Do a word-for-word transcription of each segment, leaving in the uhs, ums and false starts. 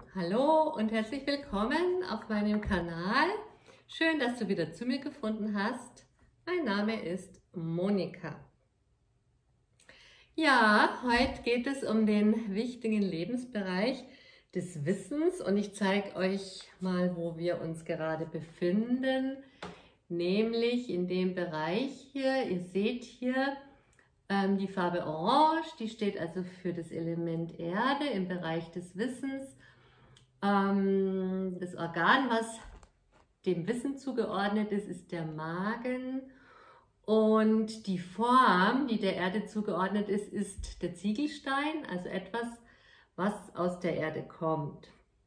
Hallo und herzlich willkommen auf meinem Kanal. Schön, dass du wieder zu mir gefunden hast. Mein Name ist Monika. Ja, heute geht es um den wichtigen Lebensbereich des Wissens und ich zeige euch mal, wo wir uns gerade befinden, nämlich in dem Bereich hier. Ihr seht hier ähm, die Farbe Orange, die steht also für das Element Erde im Bereich des Wissens. Ähm, das Organ, was dem Wissen zugeordnet ist, ist der Magen. Und die Form, die der Erde zugeordnet ist, ist der Ziegelstein, also etwas, was aus der Erde kommt.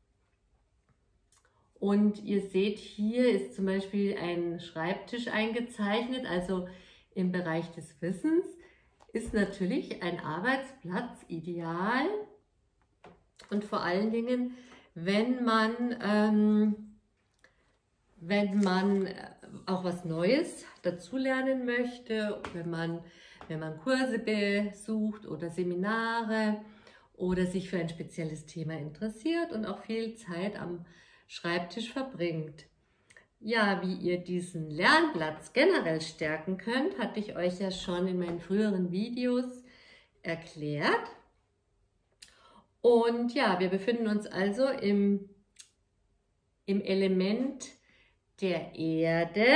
Und ihr seht, hier ist zum Beispiel ein Schreibtisch eingezeichnet, also im Bereich des Wissens ist natürlich ein Arbeitsplatz ideal und vor allen Dingen, wenn man, ähm, wenn man auch was Neues dazulernen möchte, wenn man, wenn man Kurse besucht oder Seminare oder sich für ein spezielles Thema interessiert und auch viel Zeit am Schreibtisch verbringt. Ja, wie ihr diesen Lernplatz generell stärken könnt, hatte ich euch ja schon in meinen früheren Videos erklärt. Und ja, wir befinden uns also im, im Element der Erde.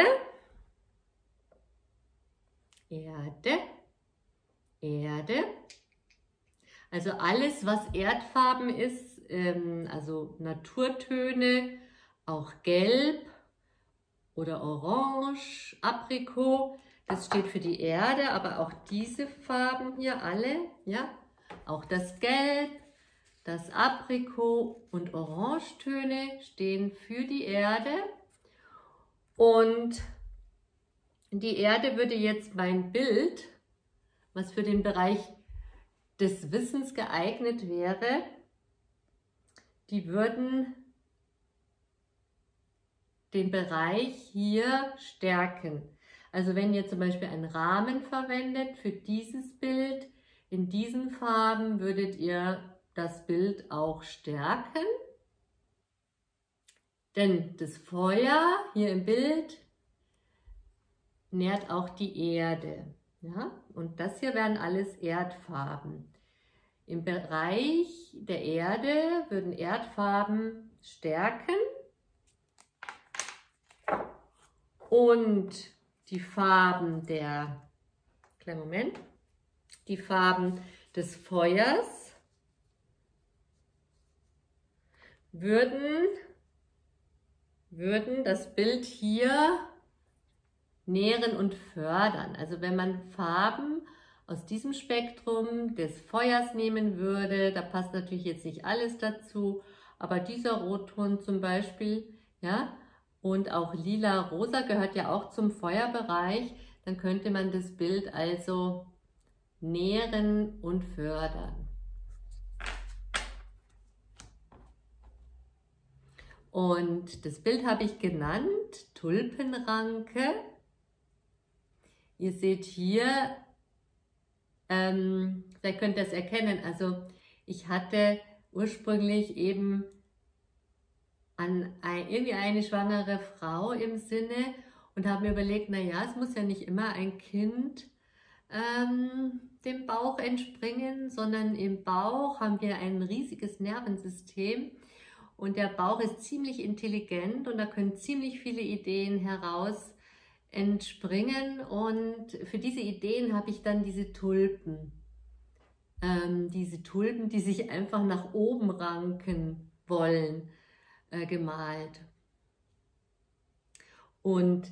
Erde. Erde. Also alles, was Erdfarben ist, ähm, also Naturtöne, auch Gelb oder Orange, Aprikot, das steht für die Erde, aber auch diese Farben hier alle, ja, auch das Gelb, das Aprikot und Orangetöne stehen für die Erde. Und die Erde würde jetzt mein Bild, was für den Bereich des Wissens geeignet wäre, die würden den Bereich hier stärken. Also wenn ihr zum Beispiel einen Rahmen verwendet für dieses Bild, in diesen Farben würdet ihr das Bild auch stärken. Denn das Feuer hier im Bild nährt auch die Erde. Ja? Und das hier wären alles Erdfarben. Im Bereich der Erde würden Erdfarben stärken. Und die Farben der, kleinen Moment, die Farben des Feuers würden, würden das Bild hier nähren und fördern. Also wenn man Farben aus diesem Spektrum des Feuers nehmen würde, da passt natürlich jetzt nicht alles dazu, aber dieser Rotton zum Beispiel, ja, und auch lila-rosa gehört ja auch zum Feuerbereich, dann könnte man das Bild also nähren und fördern. Und das Bild habe ich genannt, Tulpenranke. Ihr seht hier, ähm, vielleicht könnt ihr es erkennen, also ich hatte ursprünglich eben an ein, irgendwie eine schwangere Frau im Sinne und habe mir überlegt, naja, es muss ja nicht immer ein Kind ähm, dem Bauch entspringen, sondern im Bauch haben wir ein riesiges Nervensystem und der Bauch ist ziemlich intelligent und da können ziemlich viele Ideen heraus entspringen und für diese Ideen habe ich dann diese Tulpen, ähm, diese Tulpen, die sich einfach nach oben ranken wollen, äh, gemalt. Und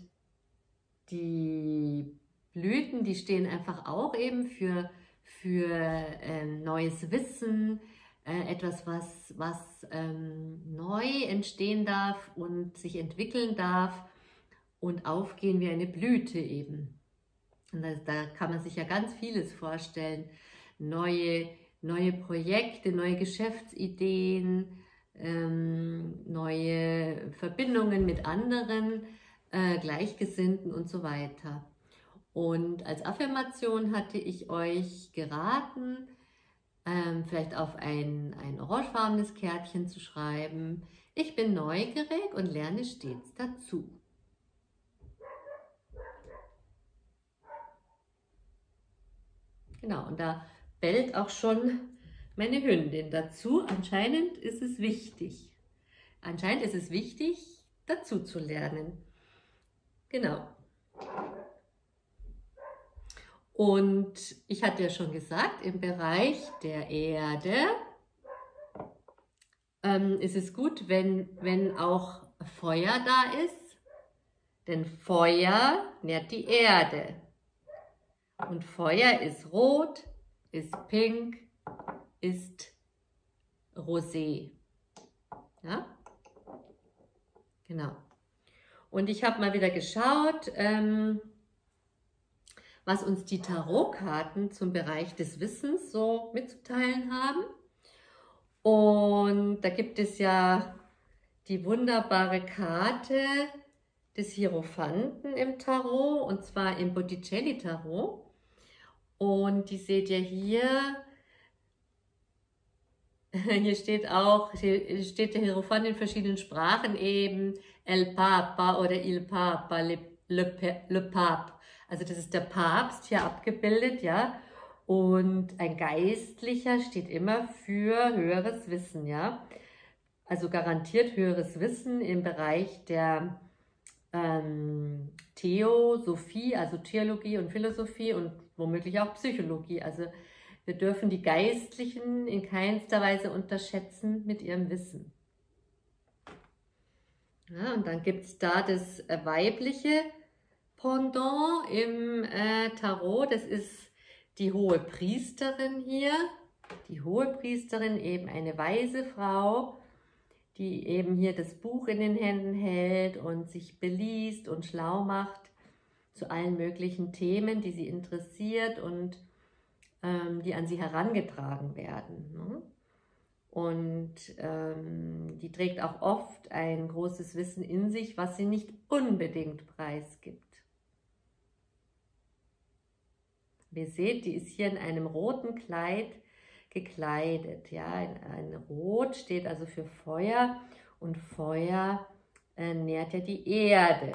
die Blüten, die stehen einfach auch eben für, für ähm, neues Wissen, äh, etwas, was, was ähm, neu entstehen darf und sich entwickeln darf und aufgehen wie eine Blüte eben. Und das, da kann man sich ja ganz vieles vorstellen. Neue, neue Projekte, neue Geschäftsideen, ähm, neue Verbindungen mit anderen, äh, Gleichgesinnten und so weiter. Und als Affirmation hatte ich euch geraten, ähm, vielleicht auf ein, ein orangefarbenes Kärtchen zu schreiben. Ich bin neugierig und lerne stets dazu. Genau, und da bellt auch schon meine Hündin dazu. Anscheinend ist es wichtig. Anscheinend ist es wichtig, dazu zu lernen. Genau. Und ich hatte ja schon gesagt, im Bereich der Erde ähm, ist es gut, wenn, wenn auch Feuer da ist, denn Feuer nährt die Erde. Und Feuer ist rot, ist pink, ist rosé. Ja? Genau. Und ich habe mal wieder geschaut, ähm, was uns die Tarotkarten zum Bereich des Wissens so mitzuteilen haben. Und da gibt es ja die wunderbare Karte des Hierophanten im Tarot, und zwar im Botticelli-Tarot. Und die seht ihr hier. Hier steht auch, hier steht der Hierophant in verschiedenen Sprachen eben, El Papa oder Il Papa, le, le, le Pape. Also das ist der Papst hier abgebildet, ja. Und ein Geistlicher steht immer für höheres Wissen, ja. Also garantiert höheres Wissen im Bereich der ähm, Theosophie, also Theologie und Philosophie und womöglich auch Psychologie. Also wir dürfen die Geistlichen in keinster Weise unterschätzen mit ihrem Wissen. Ja, und dann gibt es da das äh, weibliche Pendant im äh, Tarot. Das ist die hohe Priesterin hier. Die hohe Priesterin, eben eine weise Frau, die eben hier das Buch in den Händen hält und sich beliest und schlau macht zu allen möglichen Themen, die sie interessiert und ähm, die an sie herangetragen werden. Ne? Und ähm, die trägt auch oft ein großes Wissen in sich, was sie nicht unbedingt preisgibt. Wie ihr seht, die ist hier in einem roten Kleid gekleidet. Ja, ein, ein Rot steht also für Feuer und Feuer äh, nährt ja die Erde.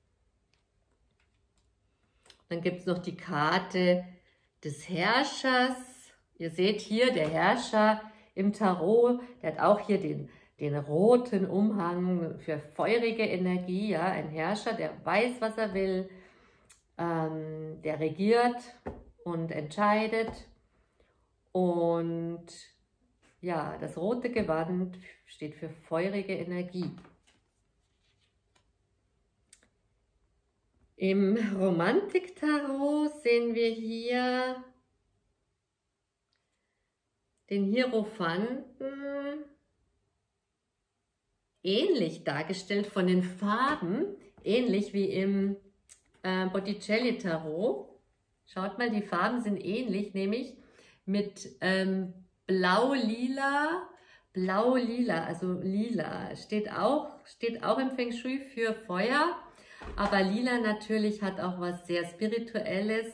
Dann gibt es noch die Karte des Herrschers. Ihr seht hier, der Herrscher im Tarot, der hat auch hier den, den roten Umhang für feurige Energie. Ja, ein Herrscher, der weiß, was er will, ähm, der regiert und entscheidet. Und ja, das rote Gewand steht für feurige Energie. Im Romantik-Tarot sehen wir hier den Hierophanten ähnlich dargestellt von den Farben, ähnlich wie im äh, Botticelli-Tarot. Schaut mal, die Farben sind ähnlich, nämlich mit ähm, Blau-Lila, Blau-Lila, also Lila, steht auch, steht auch im Feng Shui für Feuer, aber Lila natürlich hat auch was sehr Spirituelles,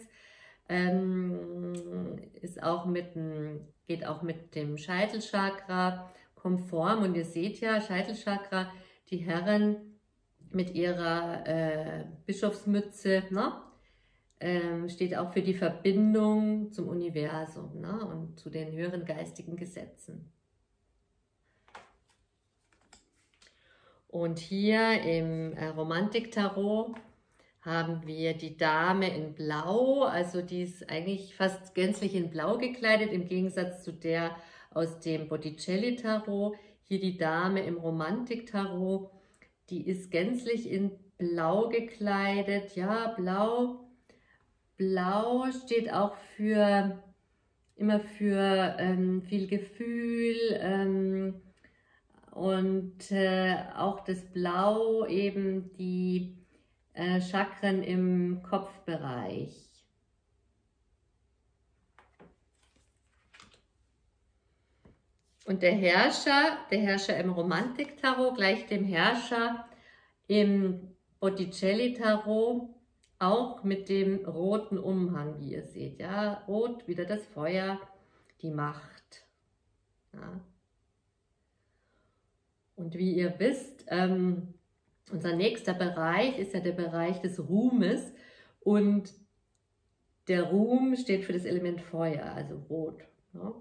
ähm, ist auch mit dem, geht auch mit dem Scheitelchakra konform, und ihr seht ja, Scheitelchakra, die Herren mit ihrer äh, Bischofsmütze, ne? Ähm, steht auch für die Verbindung zum Universum, ne? Und zu den höheren geistigen Gesetzen. Und hier im äh, Romantik-Tarot haben wir die Dame in Blau, also die ist eigentlich fast gänzlich in Blau gekleidet, im Gegensatz zu der aus dem Botticelli-Tarot. Hier die Dame im Romantik-Tarot, die ist gänzlich in Blau gekleidet, ja, Blau. Blau steht auch für, immer für ähm, viel Gefühl ähm, und äh, auch das Blau, eben die äh, Chakren im Kopfbereich. Und der Herrscher, der Herrscher im Romantik-Tarot gleich dem Herrscher im Botticelli-Tarot, auch mit dem roten Umhang, wie ihr seht. Ja, rot, wieder das Feuer, die Macht. Und wie ihr wisst, ähm, unser nächster Bereich ist ja der Bereich des Ruhmes und der Ruhm steht für das Element Feuer, also Rot. Ja.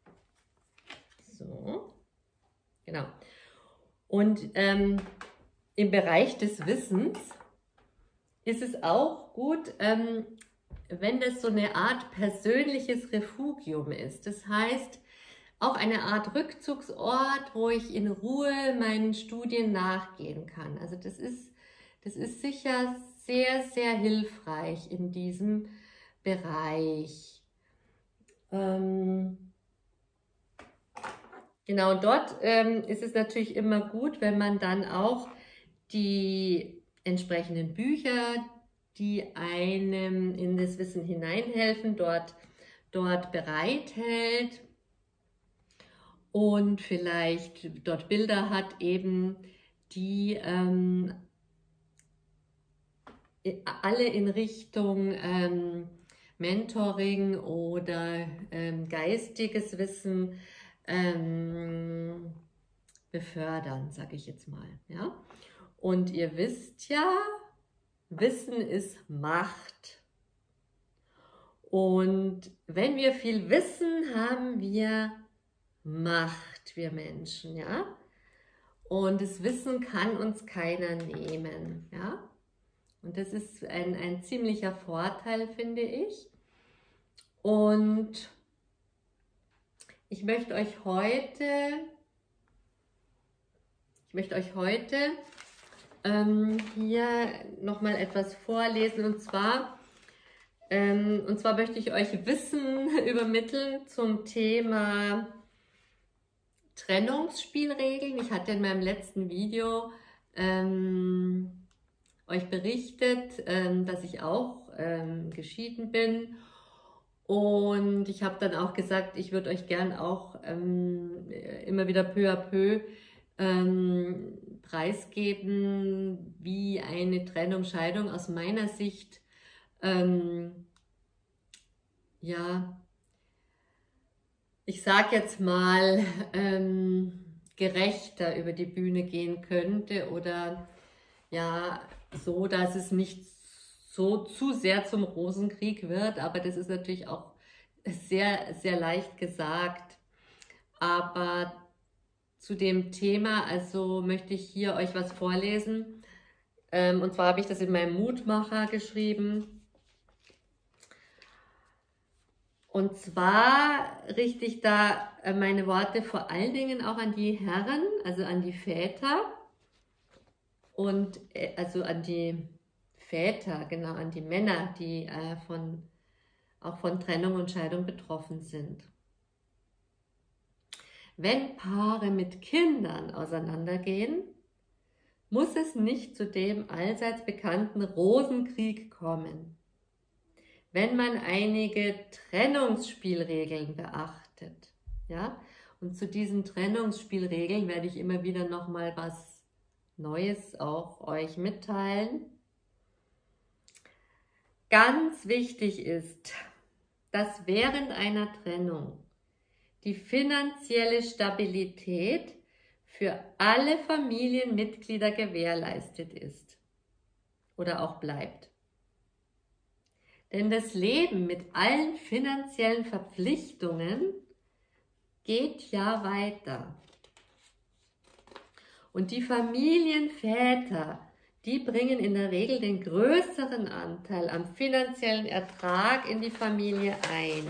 So, genau. Und ähm, im Bereich des Wissens ist es auch gut, ähm, wenn das so eine Art persönliches Refugium ist. Das heißt, auch eine Art Rückzugsort, wo ich in Ruhe meinen Studien nachgehen kann. Also das ist, das ist sicher sehr, sehr hilfreich in diesem Bereich. Ähm, genau, dort ähm, ist es natürlich immer gut, wenn man dann auch die entsprechenden Bücher, die einem in das Wissen hineinhelfen, dort, dort bereithält und vielleicht dort Bilder hat eben, die ähm, alle in Richtung ähm, Mentoring oder ähm, geistiges Wissen ähm, befördern, sage ich jetzt mal. Ja? Und ihr wisst ja, Wissen ist Macht. Und wenn wir viel wissen, haben wir Macht, wir Menschen, ja. Und das Wissen kann uns keiner nehmen, ja. Und das ist ein, ein ziemlicher Vorteil, finde ich. Und ich möchte euch heute, ich möchte euch heute ähm, hier nochmal etwas vorlesen. Und zwar, ähm, und zwar möchte ich euch Wissen übermitteln zum Thema Trennungsspielregeln. Ich hatte in meinem letzten Video ähm, euch berichtet, ähm, dass ich auch ähm, geschieden bin. Und ich habe dann auch gesagt, ich würde euch gern auch ähm, immer wieder peu à peu ähm, preisgeben, wie eine Trennung, Scheidung aus meiner Sicht ähm, ja, ich sage jetzt mal, ähm, gerechter über die Bühne gehen könnte oder ja, so, dass es nicht so zu sehr zum Rosenkrieg wird, aber das ist natürlich auch sehr, sehr leicht gesagt. Aber zu dem Thema, also möchte ich hier euch was vorlesen. Ähm, und zwar habe ich das in meinem Mutmacher geschrieben. Und zwar richte ich da meine Worte vor allen Dingen auch an die Herren, also an die Väter und also an die Väter, genau, an die Männer, die äh, von, auch von Trennung und Scheidung betroffen sind. Wenn Paare mit Kindern auseinandergehen, muss es nicht zu dem allseits bekannten Rosenkrieg kommen, wenn man einige Trennungsspielregeln beachtet. Ja? Und zu diesen Trennungsspielregeln werde ich immer wieder nochmal was Neues auch euch mitteilen. Ganz wichtig ist, dass während einer Trennung die finanzielle Stabilität für alle Familienmitglieder gewährleistet ist oder auch bleibt. Denn das Leben mit allen finanziellen Verpflichtungen geht ja weiter. Und die Familienväter, die bringen in der Regel den größeren Anteil am finanziellen Ertrag in die Familie ein.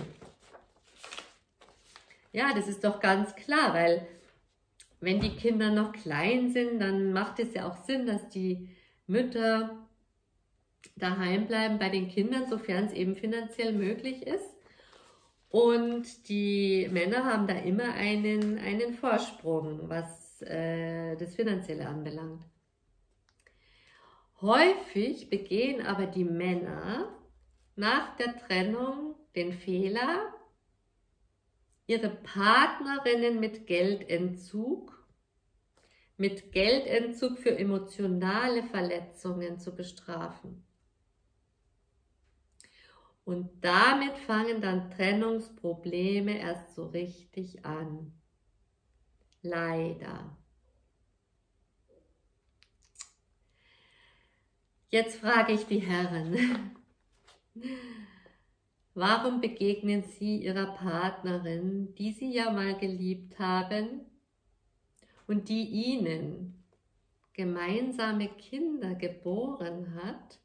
Ja, das ist doch ganz klar, weil wenn die Kinder noch klein sind, dann macht es ja auch Sinn, dass die Mütter daheim bleiben bei den Kindern, sofern es eben finanziell möglich ist. Und die Männer haben da immer einen, einen Vorsprung, was äh, das Finanzielle anbelangt. Häufig begehen aber die Männer nach der Trennung den Fehler, ihre Partnerinnen mit Geldentzug, mit Geldentzug für emotionale Verletzungen zu bestrafen. Und damit fangen dann Trennungsprobleme erst so richtig an. Leider. Jetzt frage ich die Herren, warum begegnen Sie Ihrer Partnerin, die Sie ja mal geliebt haben und die Ihnen gemeinsame Kinder geboren hat,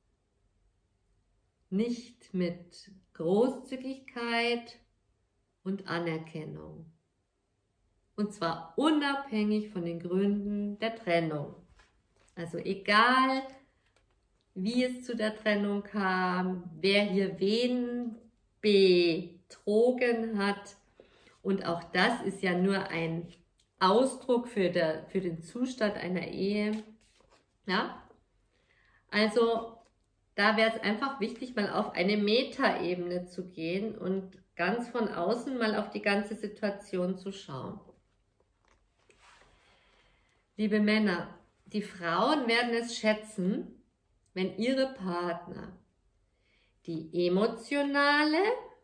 nicht mit Großzügigkeit und Anerkennung? Und zwar unabhängig von den Gründen der Trennung. Also egal, wie es zu der Trennung kam, wer hier wen betrogen hat. Und auch das ist ja nur ein Ausdruck für, der, für den Zustand einer Ehe. Ja? Also da wäre es einfach wichtig, mal auf eine Metaebene zu gehen und ganz von außen mal auf die ganze Situation zu schauen. Liebe Männer, die Frauen werden es schätzen, wenn ihre Partner die emotionale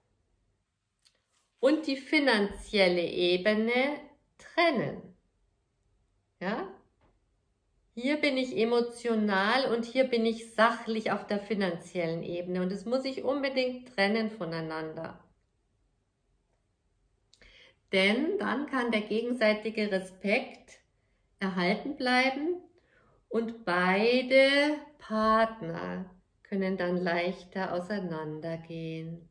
und die finanzielle Ebene trennen. Ja? Hier bin ich emotional und hier bin ich sachlich auf der finanziellen Ebene und das muss ich unbedingt trennen voneinander. Denn dann kann der gegenseitige Respekt erhalten bleiben und beide Partner können dann leichter auseinandergehen.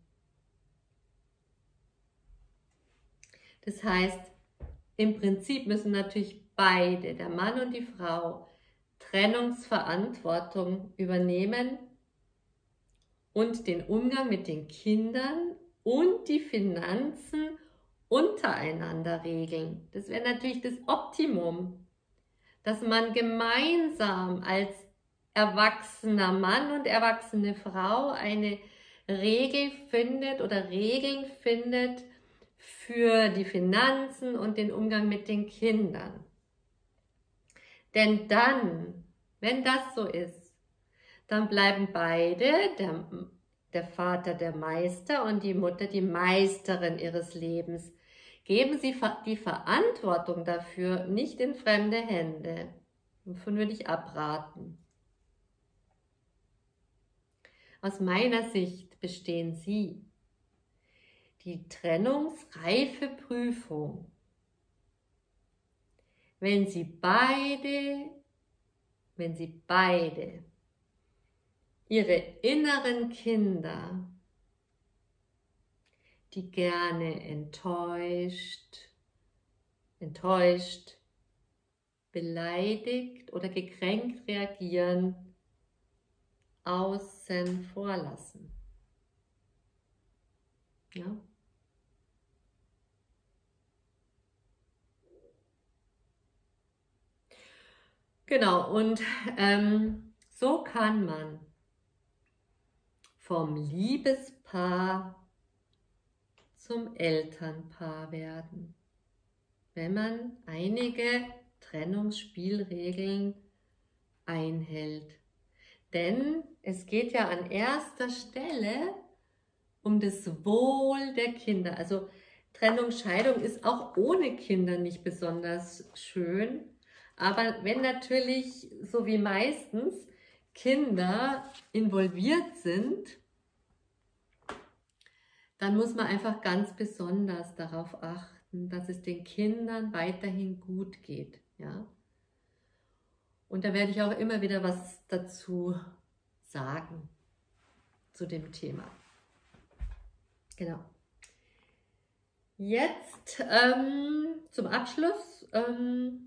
Das heißt, im Prinzip müssen natürlich beide, der Mann und die Frau, Trennungsverantwortung übernehmen und den Umgang mit den Kindern und die Finanzen untereinander regeln. Das wäre natürlich das Optimum, dass man gemeinsam als erwachsener Mann und erwachsene Frau eine Regel findet oder Regeln findet für die Finanzen und den Umgang mit den Kindern. Denn dann, wenn das so ist, dann bleiben beide, der, der Vater der Meister und die Mutter die Meisterin ihres Lebens. Geben Sie die Verantwortung dafür nicht in fremde Hände. Davon würde ich abraten. Aus meiner Sicht bestehen Sie die trennungsreife Prüfung, wenn Sie beide, wenn Sie beide Ihre inneren Kinder, die gerne enttäuscht, enttäuscht, beleidigt oder gekränkt reagieren, außen vor lassen. Ja? Genau, und ähm, so kann man vom Liebespaar zum Elternpaar werden, wenn man einige Trennungsspielregeln einhält. Denn es geht ja an erster Stelle um das Wohl der Kinder. Also Trennung, Scheidung ist auch ohne Kinder nicht besonders schön. Aber wenn natürlich, so wie meistens, Kinder involviert sind, dann muss man einfach ganz besonders darauf achten, dass es den Kindern weiterhin gut geht. Ja? Und da werde ich auch immer wieder was dazu sagen, zu dem Thema. Genau. Jetzt ähm, zum Abschluss. Ähm,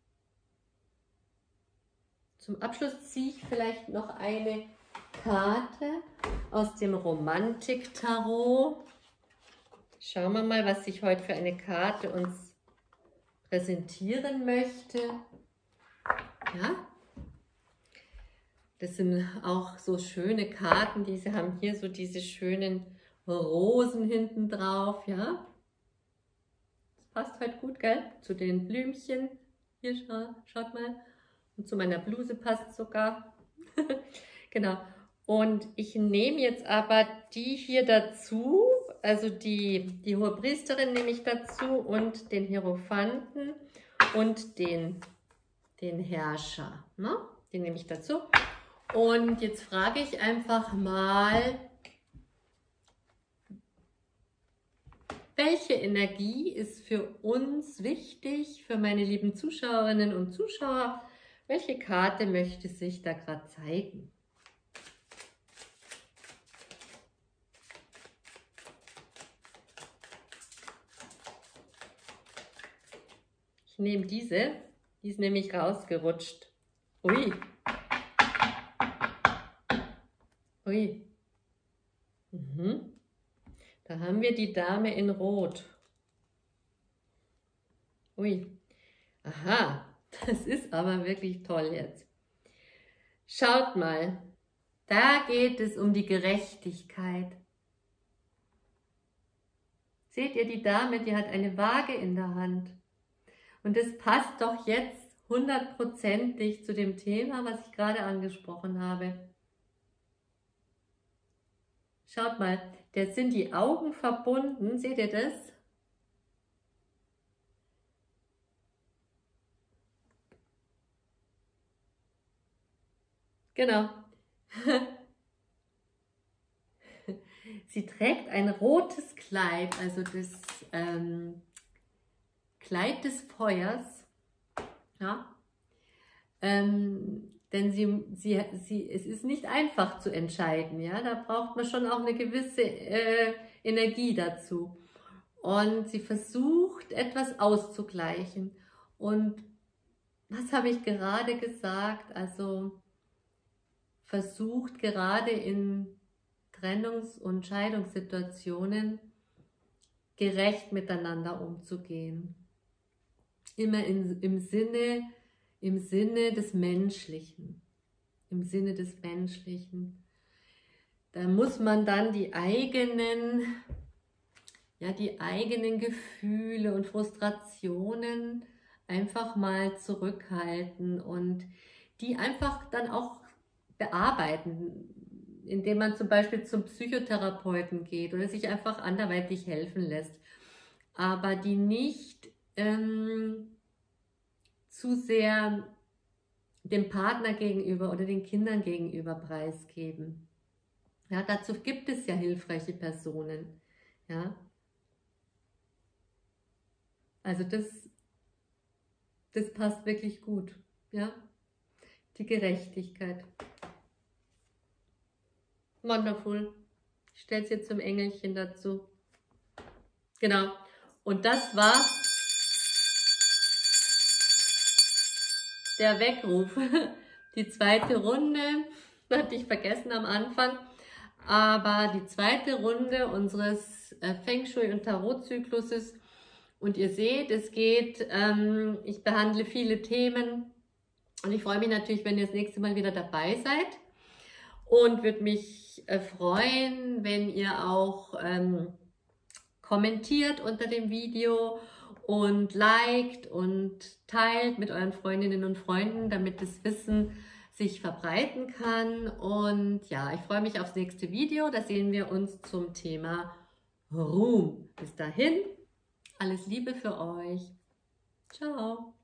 zum Abschluss ziehe ich vielleicht noch eine Karte aus dem Romantik-Tarot. Schauen wir mal, was ich heute für eine Karte uns präsentieren möchte. Ja, das sind auch so schöne Karten, diese haben hier so diese schönen Rosen hinten drauf, ja. Das passt halt gut, gell? Zu den Blümchen. Hier, scha schaut mal. Und zu meiner Bluse passt sogar. Genau. Und ich nehme jetzt aber die hier dazu, also die, die Hohe Priesterin nehme ich dazu und den Hierophanten und den, den Herrscher. Ne? Den nehme ich dazu. Und jetzt frage ich einfach mal, welche Energie ist für uns wichtig, für meine lieben Zuschauerinnen und Zuschauer? Welche Karte möchte sich da gerade zeigen? Ich nehme diese, die ist nämlich rausgerutscht. Ui. Ui. Mhm. Da haben wir die Dame in Rot. Ui. Aha, das ist aber wirklich toll jetzt. Schaut mal, da geht es um die Gerechtigkeit. Seht ihr, die Dame, die hat eine Waage in der Hand. Und das passt doch jetzt hundertprozentig zu dem Thema, was ich gerade angesprochen habe. Schaut mal, da sind die Augen verbunden, seht ihr das? Genau. Sie trägt ein rotes Kleid, also das ähm, Kleid des Feuers. Ja? Ähm, denn sie, sie, sie, es ist nicht einfach zu entscheiden. Ja? Da braucht man schon auch eine gewisse äh, Energie dazu. Und sie versucht, etwas auszugleichen. Und was habe ich gerade gesagt? Also versucht gerade in Trennungs- und Scheidungssituationen gerecht miteinander umzugehen. Immer in, im Sinne, im Sinne des Menschlichen. Im Sinne des Menschlichen. Da muss man dann die eigenen, ja, die eigenen Gefühle und Frustrationen einfach mal zurückhalten und die einfach dann auch bearbeiten, indem man zum Beispiel zum Psychotherapeuten geht oder sich einfach anderweitig helfen lässt, aber die nicht ähm, zu sehr dem Partner gegenüber oder den Kindern gegenüber preisgeben. Ja, dazu gibt es ja hilfreiche Personen. Ja. Also das, das passt wirklich gut. Ja. Die Gerechtigkeit. Wonderful. Ich stelle es jetzt zum Engelchen dazu. Genau. Und das war der Weckruf. Die zweite Runde, hatte ich vergessen am Anfang, aber die zweite Runde unseres Feng Shui und Tarot-Zykluses. Und ihr seht, es geht, ähm, ich behandle viele Themen und ich freue mich natürlich, wenn ihr das nächste Mal wieder dabei seid. Und würde mich äh, freuen, wenn ihr auch ähm, kommentiert unter dem Video und liked und teilt mit euren Freundinnen und Freunden, damit das Wissen sich verbreiten kann. Und ja, ich freue mich aufs nächste Video. Da sehen wir uns zum Thema Ruhm. Bis dahin, alles Liebe für euch. Ciao.